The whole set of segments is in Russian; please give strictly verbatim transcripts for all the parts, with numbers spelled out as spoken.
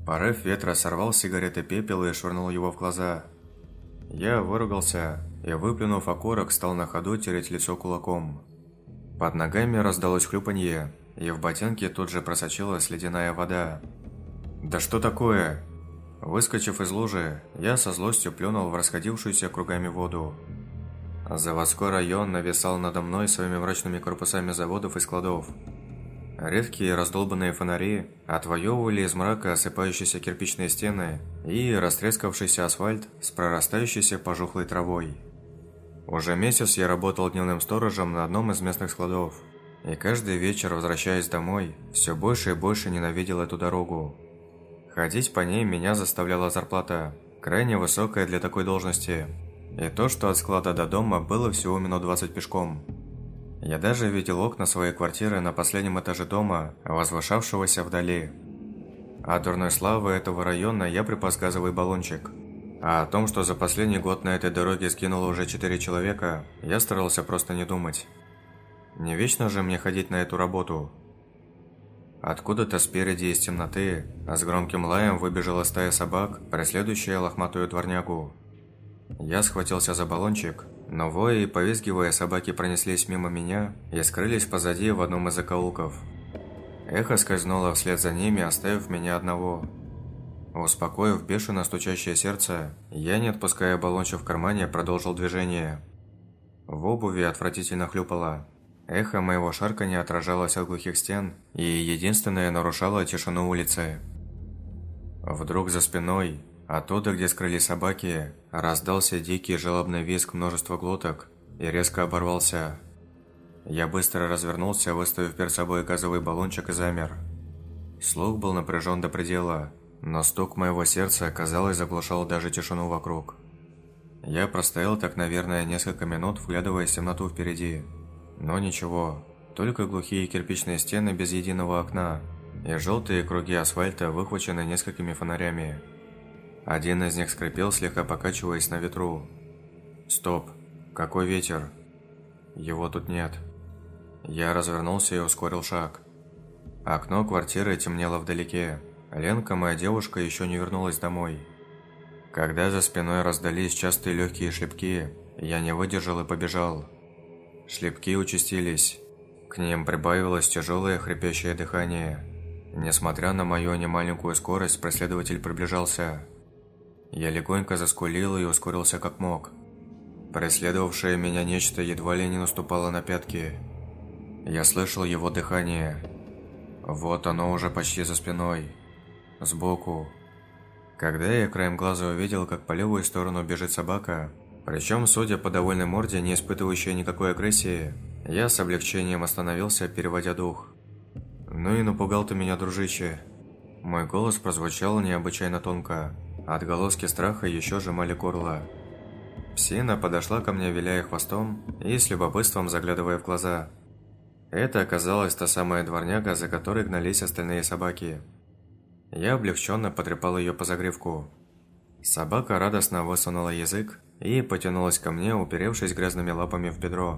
Порыв ветра сорвал с сигареты пепел и швырнул его в глаза. Я выругался и, выплюнув окурок, стал на ходу тереть лицо кулаком. Под ногами раздалось хлюпанье, и в ботинке тут же просочилась ледяная вода. «Да что такое?» Выскочив из лужи, я со злостью плюнул в расходившуюся кругами воду. Заводской район нависал надо мной своими мрачными корпусами заводов и складов. Редкие раздолбанные фонари отвоевывали из мрака осыпающиеся кирпичные стены и растрескавшийся асфальт с прорастающейся пожухлой травой. Уже месяц я работал дневным сторожем на одном из местных складов, и каждый вечер, возвращаясь домой, все больше и больше ненавидел эту дорогу. Ходить по ней меня заставляла зарплата, крайне высокая для такой должности, и то, что от склада до дома было всего минут двадцать пешком. Я даже видел окна своей квартиры на последнем этаже дома, возвышавшегося вдали. От дурной славы этого района я припас газовый баллончик. А о том, что за последний год на этой дороге сгинуло уже четыре человека, я старался просто не думать. Не вечно же мне ходить на эту работу. Откуда-то спереди из темноты с громким лаем выбежала стая собак, преследующая лохматую дворнягу. Я схватился за баллончик, но воя и повизгивая собаки пронеслись мимо меня и скрылись позади в одном из закоулков. Эхо скользнуло вслед за ними, оставив меня одного. Успокоив бешено стучащее сердце, я, не отпуская баллончик в кармане, продолжил движение. В обуви отвратительно хлюпало. Эхо моего шарканья отражалось от глухих стен и единственное нарушало тишину улицы. Вдруг за спиной, оттуда, где скрылись собаки, раздался дикий жалобный визг множества глоток и резко оборвался. Я быстро развернулся, выставив перед собой газовый баллончик, и замер. Слух был напряжен до предела, но стук моего сердца, казалось, заглушал даже тишину вокруг. Я простоял так, наверное, несколько минут, вглядываясь в темноту впереди. Но ничего, только глухие кирпичные стены без единого окна и желтые круги асфальта, выхваченные несколькими фонарями. Один из них скрипел, слегка покачиваясь на ветру. Стоп, какой ветер? Его тут нет. Я развернулся и ускорил шаг. Окно квартиры темнело вдалеке. Ленка, моя девушка, еще не вернулась домой. Когда за спиной раздались частые легкие шлепки, я не выдержал и побежал. Шлепки участились. К ним прибавилось тяжелое хрипящее дыхание. Несмотря на мою немаленькую скорость, преследователь приближался. Я легонько заскулил и ускорился как мог. Преследовавшее меня нечто едва ли не наступало на пятки. Я слышал его дыхание. Вот оно уже почти за спиной. Сбоку. Когда я краем глаза увидел, как по левую сторону бежит собака, причем, судя по довольной морде, не испытывающей никакой агрессии, я с облегчением остановился, переводя дух. «Ну и напугал ты меня, дружище!» Мой голос прозвучал необычайно тонко. Отголоски страха еще сжимали горло. Псина подошла ко мне, виляя хвостом и с любопытством заглядывая в глаза. Это оказалась та самая дворняга, за которой гнались остальные собаки. Я облегченно потрепал ее по загривку. Собака радостно высунула язык и потянулась ко мне, уперевшись грязными лапами в бедро.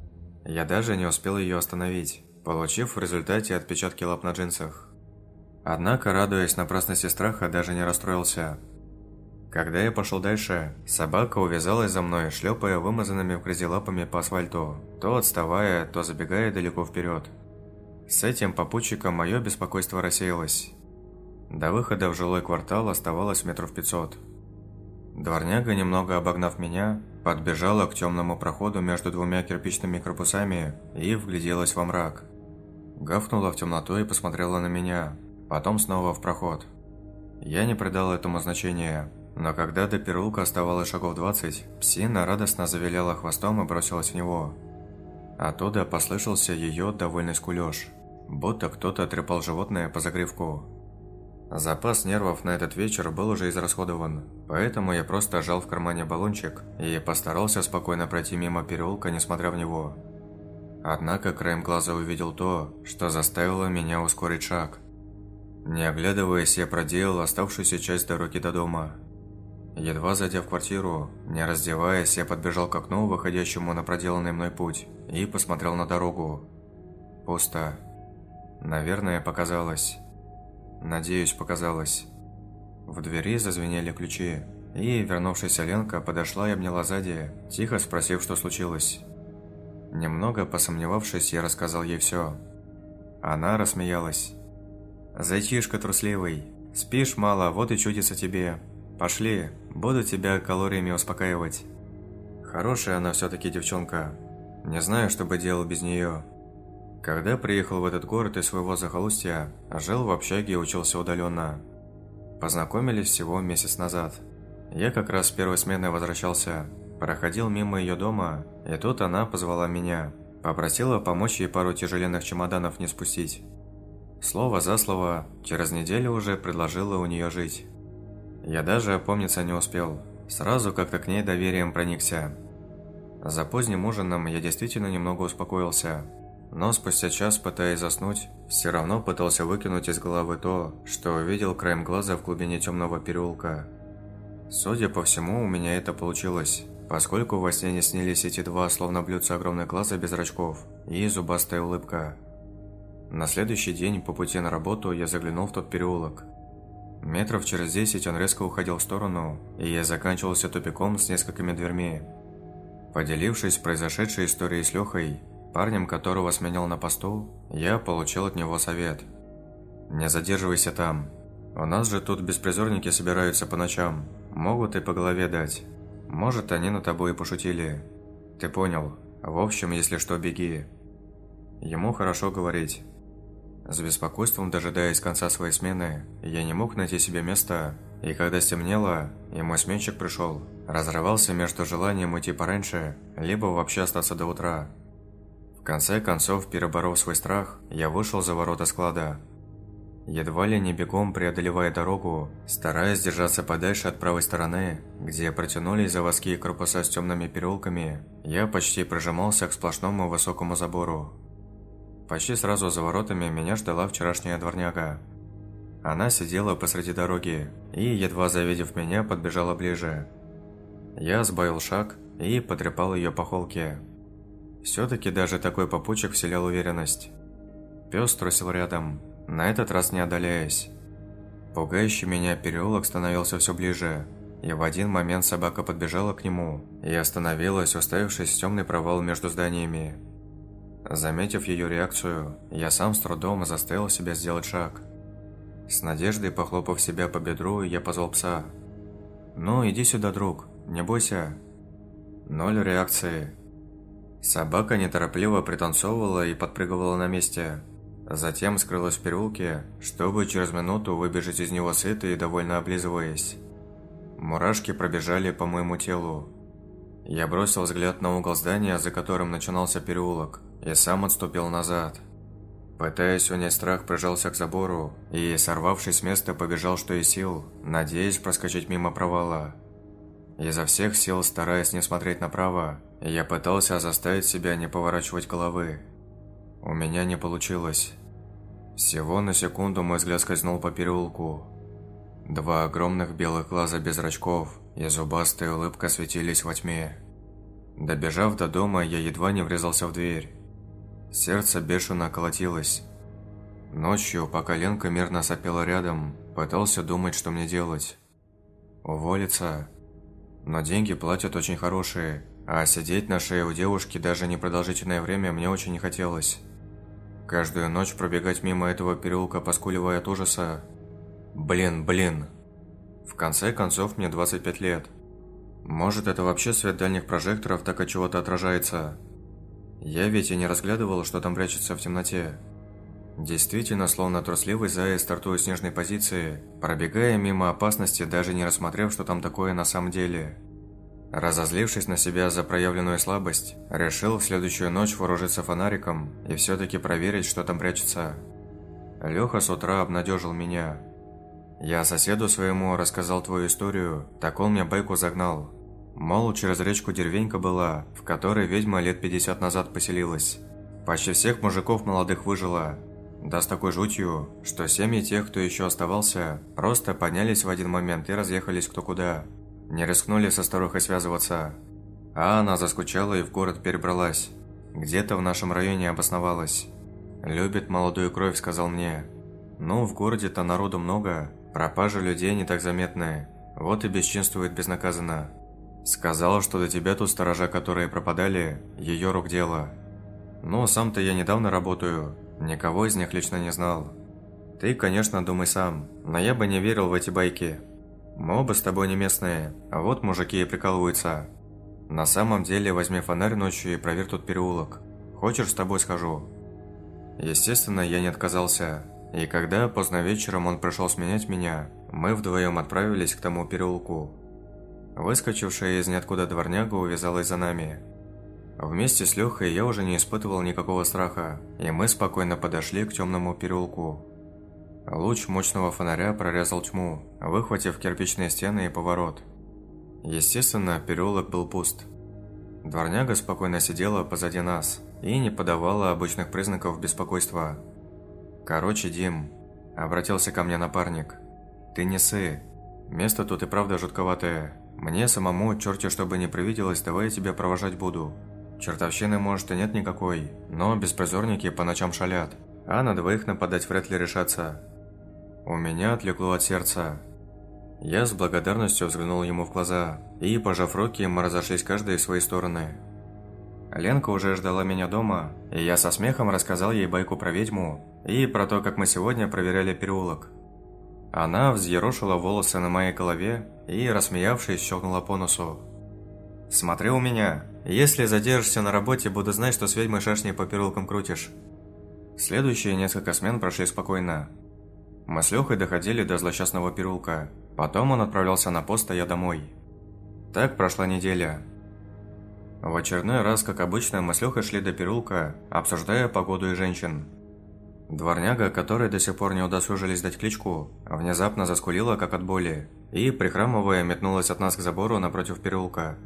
Я даже не успел ее остановить, получив в результате отпечатки лап на джинсах. Однако, радуясь напрасности страха, даже не расстроился. Когда я пошел дальше, собака увязалась за мной, шлепая вымазанными в грязи лапами по асфальту, то отставая, то забегая далеко вперед. С этим попутчиком мое беспокойство рассеялось. До выхода в жилой квартал оставалось метров пятьсот. Дворняга, немного обогнав меня, подбежала к темному проходу между двумя кирпичными корпусами и вгляделась во мрак. Гавкнула в темноту и посмотрела на меня, потом снова в проход. Я не придал этому значения, но когда до переулка оставалось шагов двадцать, псина радостно завиляла хвостом и бросилась в него. Оттуда послышался ее довольный скулёж, будто кто-то трепал животное по загривку. Запас нервов на этот вечер был уже израсходован, поэтому я просто сжал в кармане баллончик и постарался спокойно пройти мимо переулка, несмотря в него. Однако краем глаза увидел то, что заставило меня ускорить шаг. Не оглядываясь, я проделал оставшуюся часть дороги до дома. Едва зайдя в квартиру, не раздеваясь, я подбежал к окну, выходящему на проделанный мной путь, и посмотрел на дорогу. Пусто. Наверное, показалось. Надеюсь, показалось. В двери зазвенели ключи, и вернувшаяся Ленка подошла и обняла сзади, тихо спросив, что случилось. Немного посомневавшись, я рассказал ей все. Она рассмеялась. «Зайчишка трусливый, спишь мало, вот и чудится тебе. Пошли, буду тебя калориями успокаивать». Хорошая она все-таки девчонка. Не знаю, что бы делал без нее. Когда приехал в этот город из своего захолустья, жил в общаге и учился удаленно. Познакомились всего месяц назад. Я как раз с первой смены возвращался, проходил мимо ее дома, и тут она позвала меня. Попросила помочь ей пару тяжеленных чемоданов не спустить. Слово за слово, через неделю уже предложила у нее жить. Я даже опомниться не успел, сразу как-то к ней доверием проникся. За поздним ужином я действительно немного успокоился, но спустя час, пытаясь заснуть, все равно пытался выкинуть из головы то, что увидел краем глаза в глубине темного переулка. Судя по всему, у меня это получилось, поскольку во сне не снились эти два, словно блюдца огромных глаза без зрачков и зубастая улыбка. На следующий день по пути на работу я заглянул в тот переулок. Метров через десять он резко уходил в сторону, и я заканчивался тупиком с несколькими дверьми. Поделившись произошедшей историей с Лехой, парнем, которого сменял на посту, я получил от него совет. «Не задерживайся там. У нас же тут беспризорники собираются по ночам, могут и по голове дать. Может, они над тобой и пошутили. Ты понял. В общем, если что, беги». Ему хорошо говорить. С беспокойством дожидаясь конца своей смены, я не мог найти себе места, и когда стемнело, и мой сменщик пришел, разрывался между желанием уйти пораньше, либо вообще остаться до утра. В конце концов, переборов свой страх, я вышел за ворота склада. Едва ли не бегом преодолевая дорогу, стараясь держаться подальше от правой стороны, где протянулись заводские корпуса с темными переулками, я почти прижимался к сплошному высокому забору. Почти сразу за воротами меня ждала вчерашняя дворняга. Она сидела посреди дороги и, едва завидев меня, подбежала ближе. Я сбавил шаг и потрепал ее по холке. Все-таки даже такой попутчик вселял уверенность. Пес трусил рядом, на этот раз не отдаляясь. Пугающий меня переулок становился все ближе, и в один момент собака подбежала к нему и остановилась, уставившись в темный провал между зданиями. Заметив ее реакцию, я сам с трудом заставил себя сделать шаг. С надеждой похлопав себя по бедру, я позвал пса. «Ну, иди сюда, друг, не бойся». Ноль реакции. Собака неторопливо пританцовывала и подпрыгивала на месте. Затем скрылась в переулке, чтобы через минуту выбежать из него сытой и довольно облизываясь. Мурашки пробежали по моему телу. Я бросил взгляд на угол здания, за которым начинался переулок, и сам отступил назад. Пытаясь унять страх, прижался к забору и, сорвавшись с места, побежал что из сил, надеясь проскочить мимо провала. Изо всех сил, стараясь не смотреть направо, я пытался заставить себя не поворачивать головы. У меня не получилось. Всего на секунду мой взгляд скользнул по переулку. Два огромных белых глаза без зрачков и зубастая улыбка светились во тьме. Добежав до дома, я едва не врезался в дверь. Сердце бешено колотилось. Ночью, пока Ленка мирно сопела рядом, пытался думать, что мне делать. Уволиться? Но деньги платят очень хорошие, а сидеть на шее у девушки даже непродолжительное время мне очень не хотелось. Каждую ночь пробегать мимо этого переулка, поскуливая от ужаса. Блин, блин. В конце концов, мне двадцать пять лет. Может, это вообще свет дальних прожекторов так от чего-то отражается? Я ведь и не разглядывал, что там прячется в темноте. Действительно, словно трусливый заяц, стартуя с нежной позиции, пробегая мимо опасности, даже не рассмотрев, что там такое на самом деле. Разозлившись на себя за проявленную слабость, решил в следующую ночь вооружиться фонариком и все-таки проверить, что там прячется. Леха с утра обнадежил меня. Я соседу своему рассказал твою историю, так он мне байку загнал. Мол, через речку деревенька была, в которой ведьма лет пятьдесят назад поселилась. Почти всех мужиков молодых выжила. Да с такой жутью, что семьи тех, кто еще оставался, просто поднялись в один момент и разъехались кто куда. Не рискнули со старухой связываться. А она заскучала и в город перебралась. Где-то в нашем районе обосновалась. «Любит молодую кровь», — сказал мне. «Ну, в городе-то народу много. Пропажа людей не так заметны, вот и бесчинствует безнаказанно. Сказал, что до тебя тут сторожа, которые пропадали, ее рук дело. Ну, сам-то я недавно работаю, никого из них лично не знал. Ты, конечно, думай сам, но я бы не верил в эти байки. Мы оба с тобой не местные, а вот мужики и прикалываются. На самом деле возьми фонарь ночью и проверь тут переулок. Хочешь, с тобой схожу?» Естественно, я не отказался, и когда поздно вечером он пришел сменять меня, мы вдвоем отправились к тому переулку. Выскочившая из ниоткуда дворняга увязалась за нами. Вместе с Лехой я уже не испытывал никакого страха, и мы спокойно подошли к темному переулку. Луч мощного фонаря прорезал тьму, выхватив кирпичные стены и поворот. Естественно, переулок был пуст. Дворняга спокойно сидела позади нас и не подавала обычных признаков беспокойства. «Короче, Дим», – обратился ко мне напарник, – «ты не ссы. Место тут и правда жутковатое. Мне самому, черти чтобы не привиделось, давай я тебя провожать буду. Чертовщины, может, и нет никакой, но беспризорники по ночам шалят, а на двоих нападать вряд ли решатся». У меня отлегло от сердца. Я с благодарностью взглянул ему в глаза, и, пожав руки, мы разошлись каждый в свои стороны. Ленка уже ждала меня дома, и я со смехом рассказал ей байку про ведьму и про то, как мы сегодня проверяли переулок. Она взъерошила волосы на моей голове и, рассмеявшись, щелкнула по носу. «Смотри у меня, если задержишься на работе, буду знать, что с ведьмой шашни по переулкам крутишь». Следующие несколько смен прошли спокойно. Мы с Лехой доходили до злосчастного переулка, потом он отправлялся на пост, а я домой. Так прошла неделя. В очередной раз, как обычно, мы с Лехой шли до переулка, обсуждая погоду и женщин. Дворняга, которой до сих пор не удосужились дать кличку, внезапно заскулила, как от боли, и, прихрамывая, метнулась от нас к забору напротив переулка.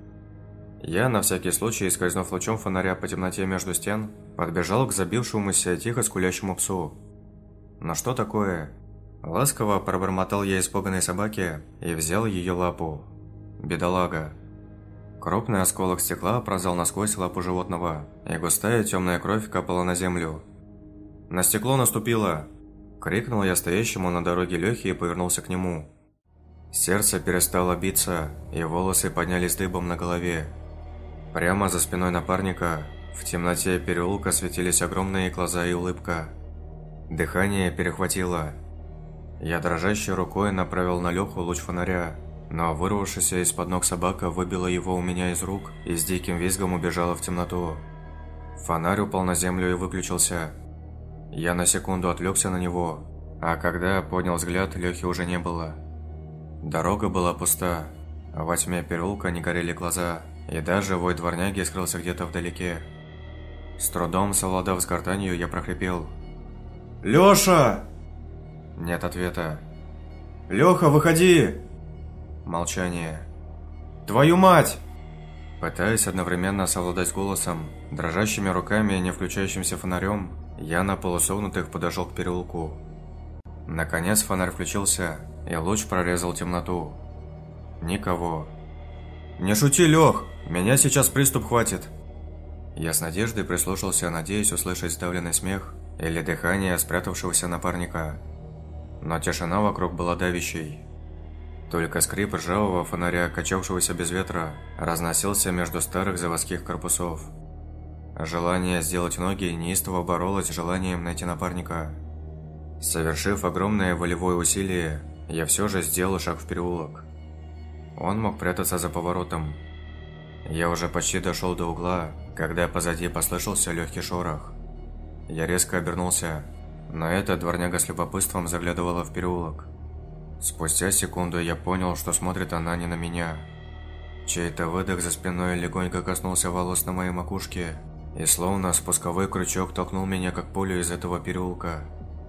Я, на всякий случай, скользнув лучом фонаря по темноте между стен, подбежал к забившемуся тихо скулящему псу. «Ну что такое?» Ласково пробормотал я испуганной собаке и взял ее лапу. Бедолага. Крупный осколок стекла пронзал насквозь лапу животного, и густая темная кровь капала на землю. «На стекло наступило!» – крикнул я стоящему на дороге Лехе и повернулся к нему. Сердце перестало биться, и волосы поднялись дыбом на голове. Прямо за спиной напарника в темноте переулка светились огромные глаза и улыбка. Дыхание перехватило. Я дрожащей рукой направил на Леху луч фонаря, но вырвавшаяся из-под ног собака выбила его у меня из рук и с диким визгом убежала в темноту. Фонарь упал на землю и выключился. Я на секунду отвлекся на него, а когда поднял взгляд, Лехи уже не было. Дорога была пуста, во тьме переулка не горели глаза, и даже вой дворняги скрылся где-то вдалеке. С трудом совладав с гортанью, я прохрипел: «Леша!» Нет ответа. «Леха, выходи!» Молчание. «Твою мать!» Пытаясь одновременно совладать с голосом, дрожащими руками и не включающимся фонарем, я на полусогнутых подошел к переулку. Наконец фонарь включился, и луч прорезал темноту. Никого. «Не шути, Лех! Меня сейчас приступ хватит!» Я с надеждой прислушался, надеясь услышать сдавленный смех или дыхание спрятавшегося напарника. Но тишина вокруг была давящей. Только скрип ржавого фонаря, качавшегося без ветра, разносился между старых заводских корпусов. Желание сделать ноги неистово боролось с желанием найти напарника. Совершив огромное волевое усилие, я все же сделал шаг в переулок. Он мог прятаться за поворотом. Я уже почти дошел до угла, когда позади послышался легкий шорох. Я резко обернулся, но эта дворняга с любопытством заглядывала в переулок. Спустя секунду я понял, что смотрит она не на меня. Чей-то выдох за спиной легонько коснулся волос на моей макушке, и словно спусковой крючок толкнул меня как пулю из этого переулка.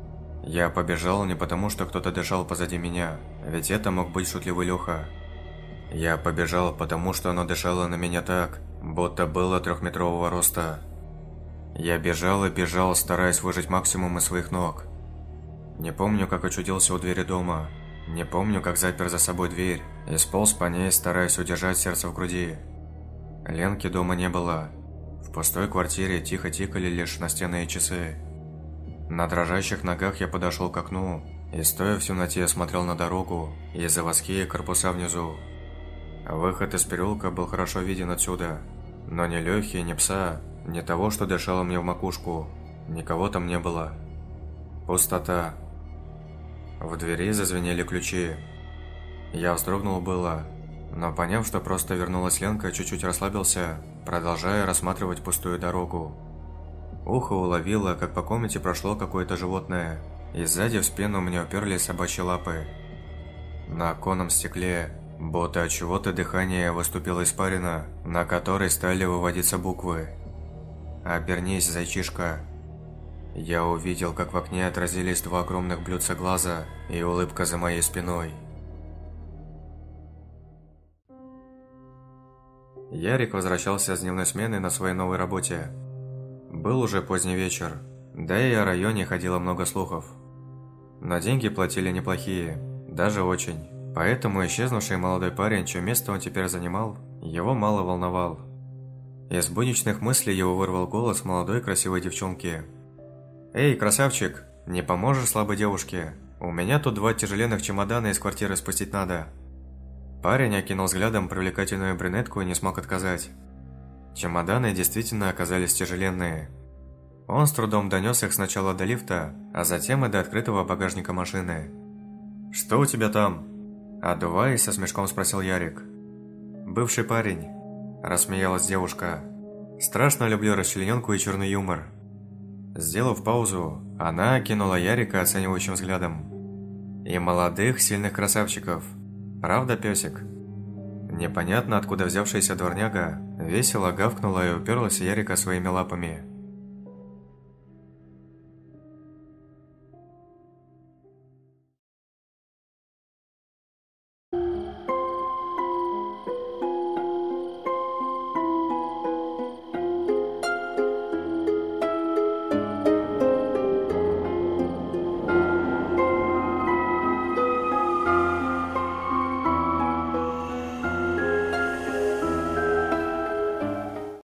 Я побежал не потому, что кто-то дышал позади меня, ведь это мог быть шутливый Леха. Я побежал, потому что оно дышало на меня так, будто было трехметрового роста. Я бежал и бежал, стараясь выжать максимум из своих ног. Не помню, как очутился у двери дома. Не помню, как запер за собой дверь и сполз по ней, стараясь удержать сердце в груди. Ленки дома не было. В пустой квартире тихо тикали лишь настенные часы. На дрожащих ногах я подошел к окну и стоя в темноте смотрел на дорогу и заводские корпуса внизу. Выход из переулка был хорошо виден отсюда, но ни Лехи, ни пса, ни того, что дышало мне в макушку, никого там не было. Пустота. В двери зазвенели ключи. Я вздрогнул было, но поняв, что просто вернулась Ленка, чуть-чуть расслабился, продолжая рассматривать пустую дорогу. Ухо уловило, как по комнате прошло какое-то животное, и сзади в спину мне уперлись собачьи лапы. На оконном стекле, будто от чего-то дыхание выступило испарина, на которой стали выводиться буквы. «Обернись, зайчишка». Я увидел, как в окне отразились два огромных блюдца глаза и улыбка за моей спиной. Ярик возвращался с дневной смены на своей новой работе. Был уже поздний вечер, да и о районе ходило много слухов. Но деньги платили неплохие, даже очень. Поэтому исчезнувший молодой парень, чье место он теперь занимал, его мало волновал. Из будничных мыслей его вырвал голос молодой красивой девчонки. «Эй, красавчик, не поможешь слабой девушке? У меня тут два тяжеленных чемодана из квартиры спустить надо». Парень окинул взглядом привлекательную брюнетку и не смог отказать. Чемоданы действительно оказались тяжеленные. Он с трудом донес их сначала до лифта, а затем и до открытого багажника машины. «Что у тебя там?» Отдуваясь, со смешком спросил Ярик. «Бывший парень», – рассмеялась девушка. «Страшно люблю расчлененку и черный юмор». Сделав паузу, она окинула Ярика оценивающим взглядом. «И молодых, сильных красавчиков. Правда, песик?» Непонятно откуда взявшаяся дворняга весело гавкнула и уперлась Ярика своими лапами.